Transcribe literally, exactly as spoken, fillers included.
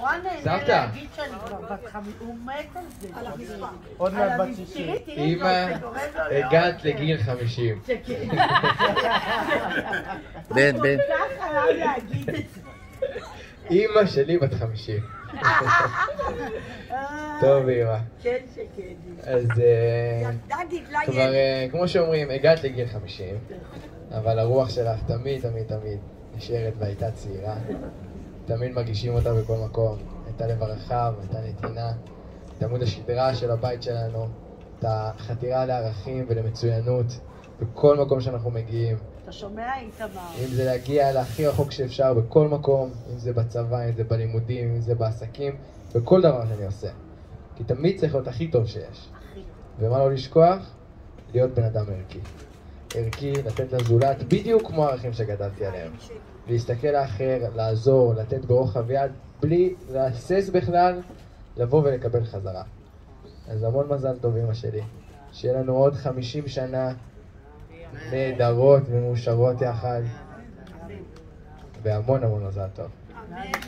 נורא נהנה להגיד שאני כבר בת חמש, הוא מת על זה. על המספר. עוד מעט בת שישים. אמא, הגעת לגיל חמישים. בן, בן. אתה חייב להגיד את זה. אמא שלי בת חמישים. טוב אמא. כן שכן. אז כבר, כמו שאומרים, הגעת לגיל חמישים, אבל הרוח שלך תמיד תמיד תמיד נשארת והייתה צעירה. תמיד מרגישים אותה בכל מקום. הייתה לב הרחב, הייתה נתינה, את עמוד השדרה של הבית שלנו, את החתירה לערכים ולמצוינות בכל מקום שאנחנו מגיעים. אתה שומע איתמר? אם זה להגיע להכי רחוק שאפשר בכל מקום, אם זה בצבא, אם זה בלימודים, אם זה בעסקים, בכל דבר שאני עושה. כי תמיד צריך להיות הכי טוב שיש. ומה לא לשכוח? להיות בן אדם ערכי. ערכי, לתת לזולת, בדיוק כמו הערכים שגדלתי עליהם. להסתכל לאחר, לעזור, לתת ברוחב יד, בלי להסס בכלל, לבוא ולקבל חזרה. אז המון מזל טוב אמא שלי. שיהיה לנו עוד חמישים שנה נהדרות ומאושרות יחד. והמון המון מזל טוב.